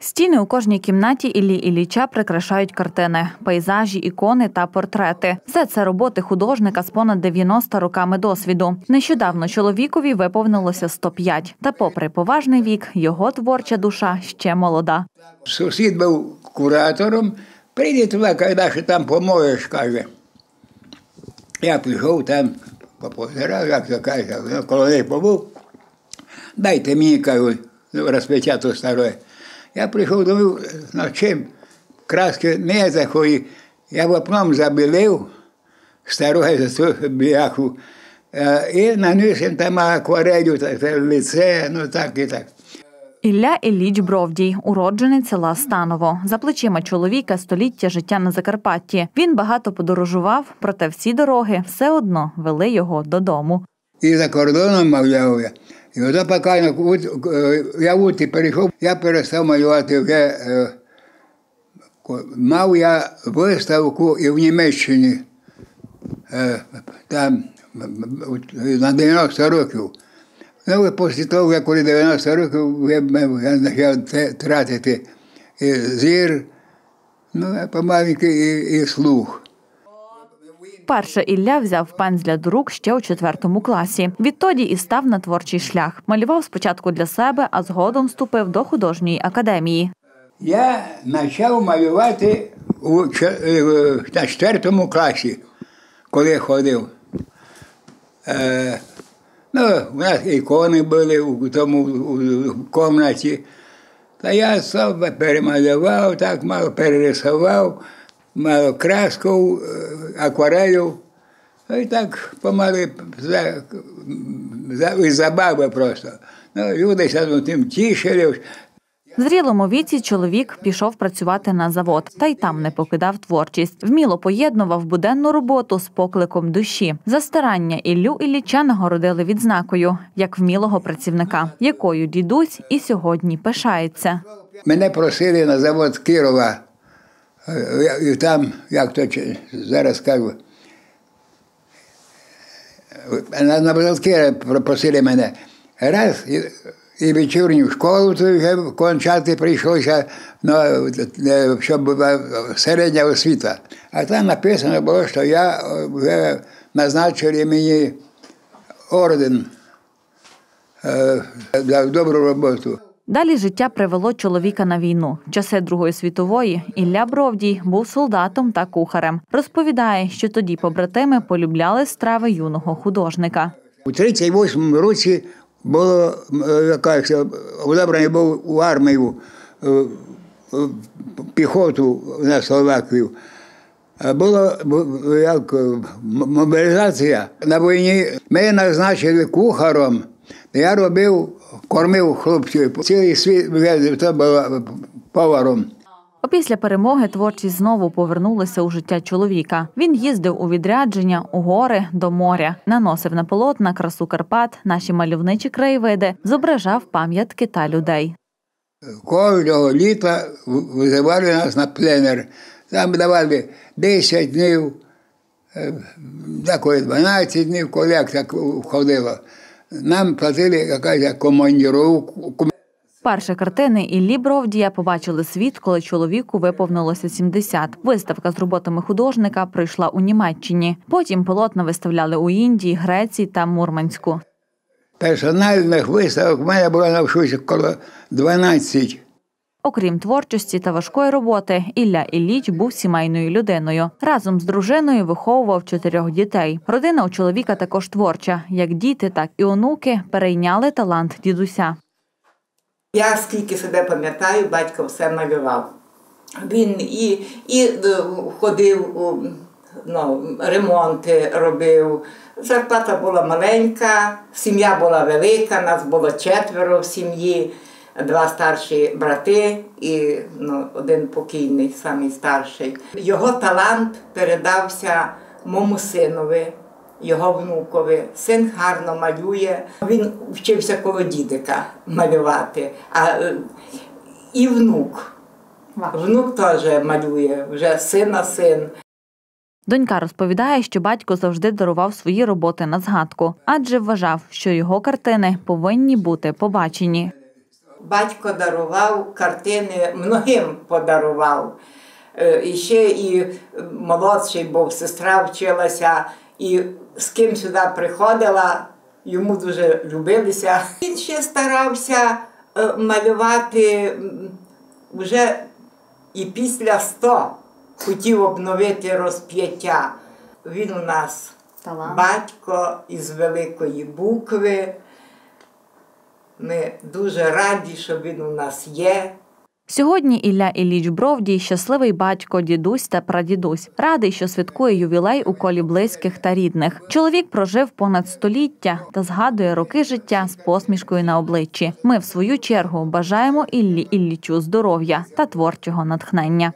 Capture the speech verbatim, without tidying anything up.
Стіни у кожній кімнаті Іллі Ілліча прикрашають картини, пейзажі, ікони та портрети. Все це роботи художника з понад дев'яноста роками досвіду. Нещодавно чоловікові виповнилося сто п'ять. Та попри поважний вік, його творча душа ще молода. Сусід був куратором. Прийди туди, коли ще там помоєш, каже. Я пішов там, попозирав, як то каже, коло них побув. Дайте мені, кажу, розпечатку старої. Я прийшов, думав, ну чим, краски не захої. Я в окном забілив старою за цю бляху і наніс там акварелью, так, лице, ну так і так. Ілля Ілліч Бровдій, уродженець села Станово. За плечима чоловіка століття життя на Закарпатті. Він багато подорожував, проте всі дороги все одно вели його додому. І за кордоном малював я. І ото поки я в Уті перейшов, я перестав малювати вже. Мав я виставку і в Німеччині, там, на дев'яносто років. Ну, після того, як коли дев'яносто років, я почав тратити і зір, ну, помаленьку і, і слух. Перше Ілля взяв пензля до рук ще у четвертому класі. Відтоді і став на творчий шлях. Малював спочатку для себе, а згодом вступив до художньої академії. Я почав малювати у, на четвертому класі, коли ходив. Е, ну, у нас ікони були у тому в кімнаті. Та я сам перемалював, так мало перерисував, мало краску, акварелю. І так помали за, за, із забави просто. Ну, люди ще тим тішили. В зрілому віці чоловік пішов працювати на завод, та й там не покидав творчість. Вміло поєднував буденну роботу з покликом душі. За старання Іллю Ілліча нагородили відзнакою, як вмілого працівника, якою дідусь і сьогодні пишається. Мене просили на завод Кирова. І там, як то зараз кажу, на завод Кирова просили мене. Раз, і вечірню школу вже кончати прийшлося, ну, щоб була середня освіта. А там написано було, що я вже назначили мені орден за добру роботу. Далі життя привело чоловіка на війну. В часи Другої світової Ілля Бровдій був солдатом та кухарем. Розповідає, що тоді побратими полюбляли страви юного художника. У тридцять восьмому році було, якась, одобрений був у армію, піхоту на Словакію. Була як мобілізація. На війні мене назначили кухаром. Я робив, кормив хлопців. Цілий світ це було поваром. Опісля перемоги творчість знову повернулася у життя чоловіка. Він їздив у відрядження, у гори, до моря. Наносив на полотна красу Карпат, наші мальовничі краєвиди, зображав пам'ятки та людей. Кожного літа визивали нас на пленер. Там давали десять днів, дванадцять днів, коли як так ходило. Нам платили якась командировку. Перші картини Іллі Бровдія побачили світ, коли чоловіку виповнилося сімдесят. Виставка з роботами художника пройшла у Німеччині. Потім полотна виставляли у Індії, Греції та Мурманську. Персональних виставок в мене було навчуся коло дванадцяти. Окрім творчості та важкої роботи, Ілля Ілліч був сімейною людиною. Разом з дружиною виховував чотирьох дітей. Родина у чоловіка також творча. Як діти, так і онуки перейняли талант дідуся. Я скільки себе пам'ятаю, батько все малював. Він і, і ходив, у, ну, ремонти робив. Зарплата була маленька, сім'я була велика, нас було четверо в сім'ї. Два старші брати і ну, один покійний, самий старший. Його талант передався моєму синові, його внукові. Син гарно малює. Він вчився коло дідика малювати. А і внук. Внук теж малює, вже сина син. Донька розповідає, що батько завжди дарував свої роботи на згадку, адже вважав, що його картини повинні бути побачені. батько дарував картини, многим подарував. І ще і молодший був, сестра вчилася, і з ким сюди приходила, йому дуже любилися. Він ще старався малювати вже і після сто, хотів обновити розп'яття. Він у нас Талант. Батько із великої букви. Ми дуже раді, що він у нас є. Сьогодні Ілля Ілліч Бровдій – щасливий батько, дідусь та прадідусь. Радий, що святкує ювілей у колі близьких та рідних. Чоловік прожив понад століття та згадує роки життя з посмішкою на обличчі. Ми, в свою чергу, бажаємо Іллі Іллічу здоров'я та творчого натхнення.